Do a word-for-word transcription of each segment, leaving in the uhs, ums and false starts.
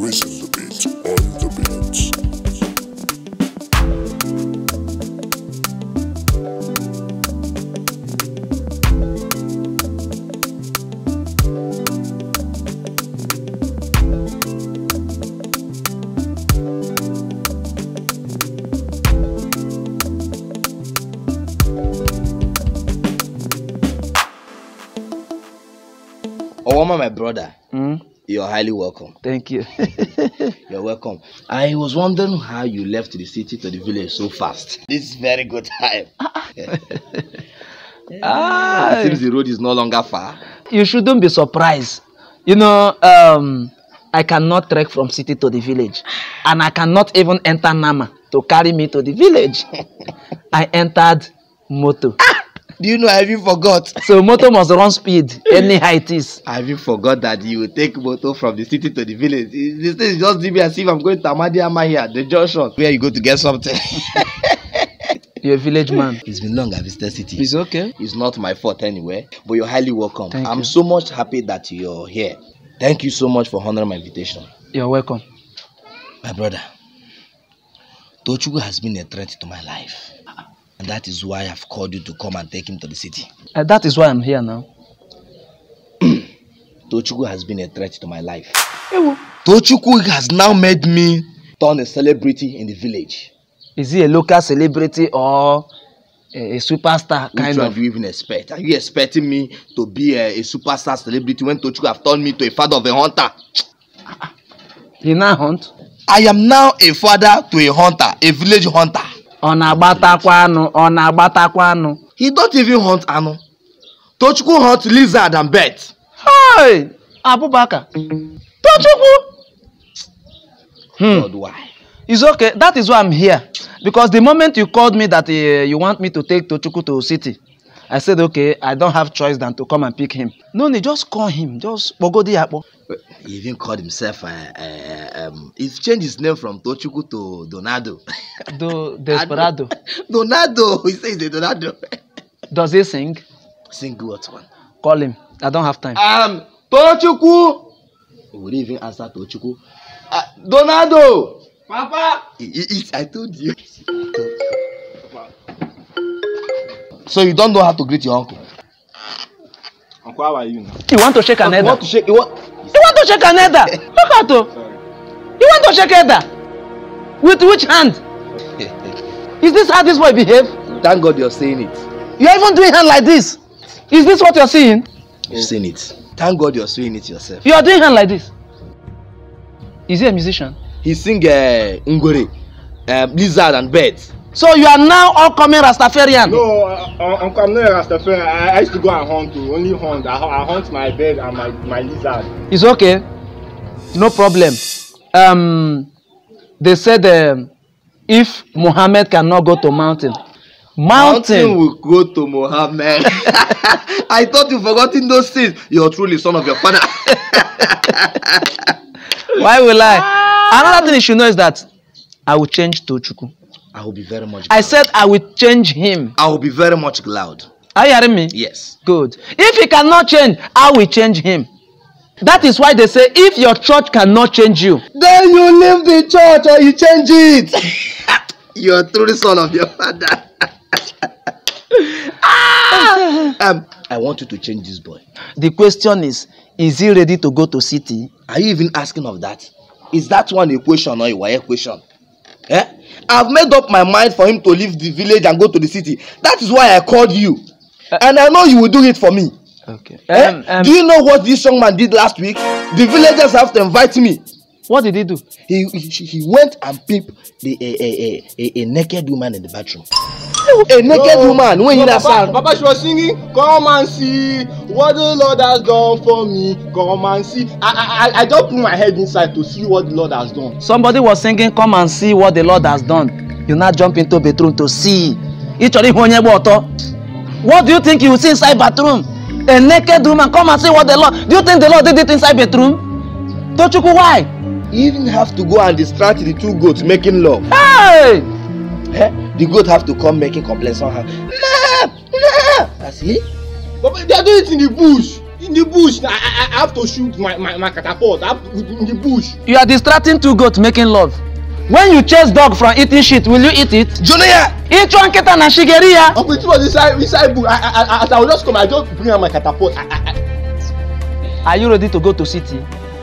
raising the beat on the beats. Owoma, my brother, Mm? you're highly welcome. Thank you. You're welcome. I was wondering how you left the city to the village so fast. This is very good time. Ah, It seems the road is no longer far. you shouldn't be surprised. You know, um, I cannot trek from city to the village. And I cannot even enter Nama to carry me to the village. I entered moto. Do you know I even forgot? So moto must run speed, anyhow it is. I even forgot that you will take motor from the city to the village. This thing is just leave me as if I'm going to Amadiama here, the junction, where you go to get something. You're a village man. It's been long I visited city. It's okay. It's not my fault anyway, but you're highly welcome. Thank I'm you. so much happy that you're here. Thank you so much for honoring my invitation. You're welcome. My brother, Tochukwu has been a threat to my life. And that is why I've called you to come and take him to the city. Uh, that is why I'm here now. Tochukwu has been a threat to my life. Tochukwu has now made me turn a celebrity in the village. Is he a local celebrity or a, a superstar Which kind one of? do you even expect? Are you expecting me to be a, a superstar celebrity when Tochukwu have turned me to a father of a hunter? He now hunt? I am now a father to a hunter, a village hunter. Ọ na-agbatakwa anụ, ọ na-agbatakwa anụ. He don't even hunt anu. Tochukwu hunt lizard and birds. Hey! Abubakar. Tochukwu! Hmm. God, why? It's okay. That is why I'm here. Because the moment you called me that uh, you want me to take Tochukwu to city, I said, okay, I don't have choice than to come and pick him. No, no, just call him. Just Bogodi Akpo. He even called himself, uh, uh, um, he's changed his name from Tochukwu to Donado. Do Desperado. Donado, he says the Donado. Does he sing? Sing what one? Call him. I don't have time. Um, Tochukwu. He would even answer Tochukwu. Uh, Donado. Papa. He, he, he, I told you. So you don't know how to greet your uncle? Uncle, how are you now? You want to shake an You header? want to shake? You want? You want to shake an header? Look at you. You want to shake a header? With which hand? Is this how this boy behave? Thank God you're saying it. You're even doing hand like this. Is this what you're seeing? You've seen it. Thank God you're saying it yourself. You're doing hand like this. Is he a musician? He sing uh, Ngore, um, lizard and birds. So you are now all coming Rastafarian? No, uh, Uncle, I'm not a Rastafarian. I, I used to go and hunt too. Only hunt. I, I hunt my bird and my, my lizard. It's okay. No problem. Um, they said um, if Muhammad cannot go to mountain, mountain, Mountain will go to Muhammad. I thought you forgotten those things. You're truly son of your father. Why will I? Another thing you should know is that I will change Tochukwu. I will be very much glad. I said I will change him. I will be very much glad. Are you hearing me? Yes. Good. If he cannot change, I will change him. That is why they say if your church cannot change you, Then you leave the church or you change it. You're truly son of your father. ah! um, I want you to change this boy. the question is, is he ready to go to city? Are you even asking of that? Is that one a question or a wire question? Eh? I've made up my mind for him to leave the village and go to the city. That is why I called you. Uh, and I know you will do it for me. Okay. Eh? Um, um, Do you know what this young man did last week? The villagers have to invite me. what did he do? He he, he went and peeped the, a, a, a, a naked woman in the bathroom. A naked No, woman. When no, you Papa, sound. Papa, she was singing, come and see what the Lord has done for me. Come and see. I, I, I just put my head inside to see what the Lord has done. Somebody was singing, come and see what the Lord has done. You now jump into bedroom to see. What do you think you will see inside bathroom? A naked woman, come and see what the Lord. Do you think the Lord did it inside bedroom? Tochukwu, why? You even have to go and distract the two goats making love. Hey! Eh? The goat have to come making complaints on her. Nah, nah. I see. Papa, they are doing it in the bush. in the bush. I, I, I have to shoot my, my, my catapult. I have to, in the bush. You are distracting two goats making love. When you chase dog from eating shit, will you eat it? Junior! Each one keta na shigeria. Uncle, it was inside, inside bush. I, I, I, as I will just come, I just bring out my catapult. I, I, I. Are you ready to go to city?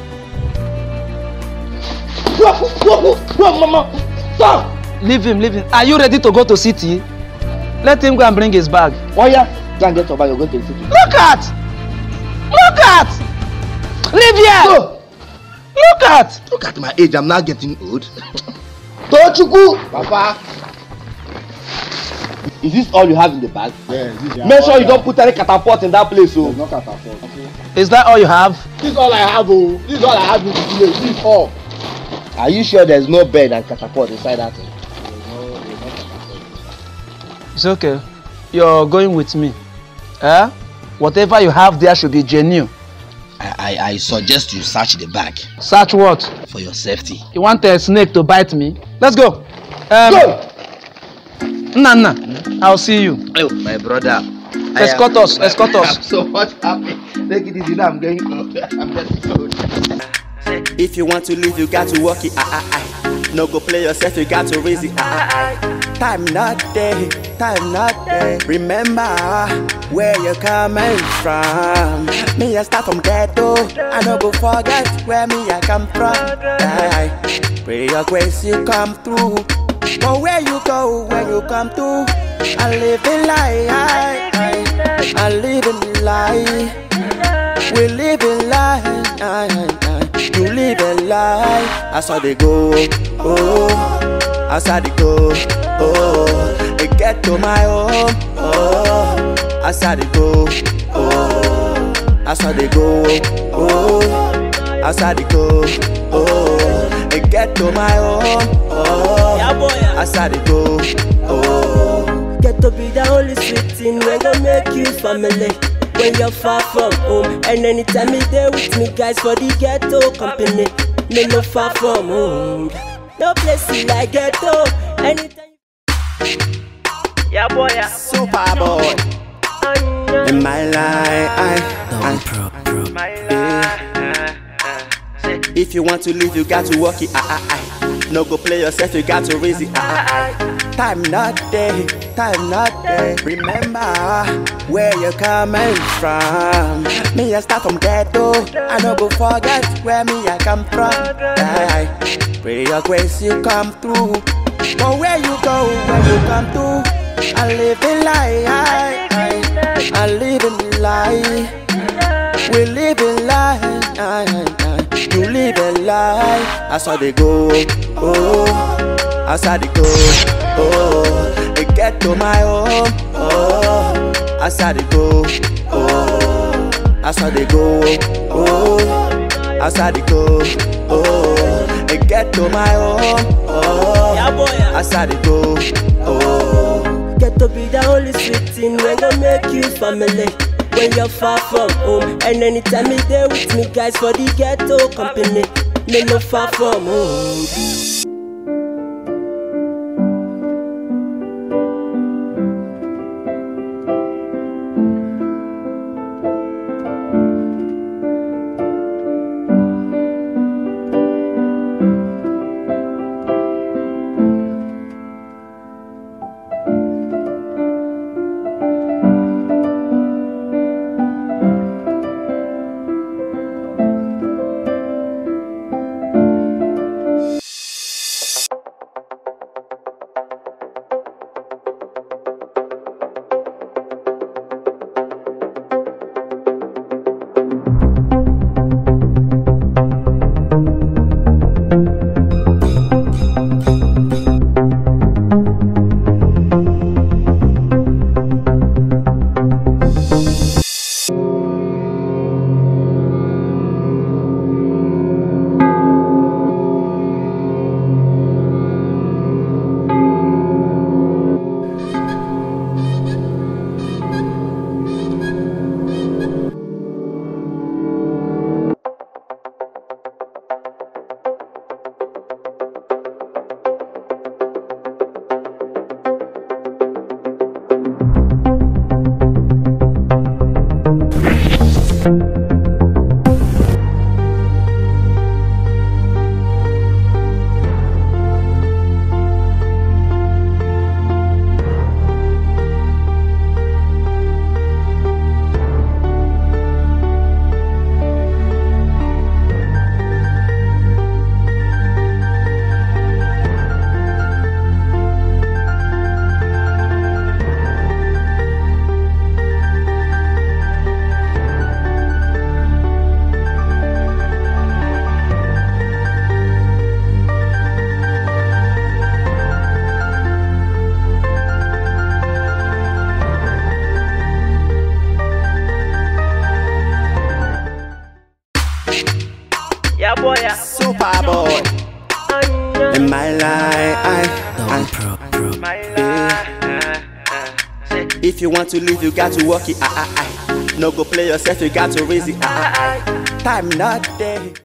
Whoa, whoa, whoa, whoa, mama. Stop! Leave him, leave him. Are you ready to go to city? Let him go and bring his bag. Oh yeah, go and get your bag, you're going to the city. Look at! Look at! Leave here! Go! Look at! Look at my age, I'm now getting old. Tochuku! Papa! Is this all you have in the bag? Yeah, this is Make sure you don't put any catapult in that place, oh. no catapult. Is that all you have? This is all I have, oh. This is all I have in the village. This is all. Are you sure there's no bed and catapult inside that thing? It's okay. You're going with me. Eh? Whatever you have there should be genuine. I, I, I suggest you search the bag Search what? for your safety. You want a snake to bite me? Let's go. Um, Go! Nana, I'll see you. Oh, my brother. Escort us, escort us. I'm so much happy. Take it easy now, I'm getting old. I'm getting old. If you want to live, you got to work it. Ah, ah, ah. No go play yourself, you got to raise it. Ah, ah, ah. Time not there, time not there. Remember where you're coming from. Me, I start from ghetto. I no go forget where me I come from. I pray your grace you come through. But where you go, where you come to, I live in life. I, I, I live in life. We live in life. I, I, I. You live a life. I saw they go. Oh, I saw they go. Oh, they get to my home. Oh, I saw they go. Oh, I saw they go. Oh, I saw they go. Oh, they get to my home. Oh, I saw they go. Oh, get to be the only sweet thing when gonna make you family. When you're far from home, and anytime you there with me, guys, for the ghetto company. Me no far from home, no place like ghetto. Anytime. Yeah, boy, yeah. Super boy. In my life, I, I, yeah. If you want to live, you got to work it. I, I, I. No go play yourself, you got to raise it. I, I, I. Time not there, time not there. Remember where you're coming from. Me, I start from ghetto. I no go forget where me I come from. I pray your grace you come through. But where you go, where you come to, I live in life. I, I, I live in life. We live in life. I, I, I. You live a life. I saw they go. Oh, I saw they go. Oh, they get to my home. Oh, I saw they go. Oh, I saw they go. Oh, I saw they go. Oh, they get to my home. Oh, I saw they go. Oh, get to be the only sweet thing when gonna make you family. When you're far from home, and anytime you there with me, guys, for the ghetto company. Me no far from home. Super boy. In my life, I, I, yeah. If you want to live, you got to work it. I, I, I. No go play yourself, you got to raise it. I, I, I. Time not there.